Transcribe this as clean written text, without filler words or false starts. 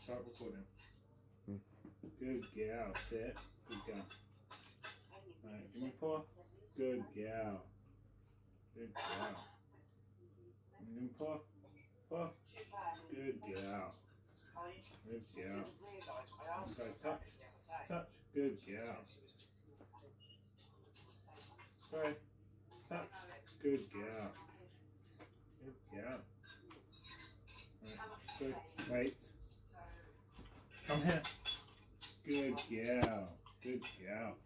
Start recording. Good gal. Sit. Good gal. Alright, give me a paw. Good gal. Good gal. Give me a paw. Paw. Good gal. Good gal. Let's go. Touch. Touch. Good gal. Sorry. Touch. Good gal. Good gal. Right. Good. Wait. Come here. Good gal. Good gal.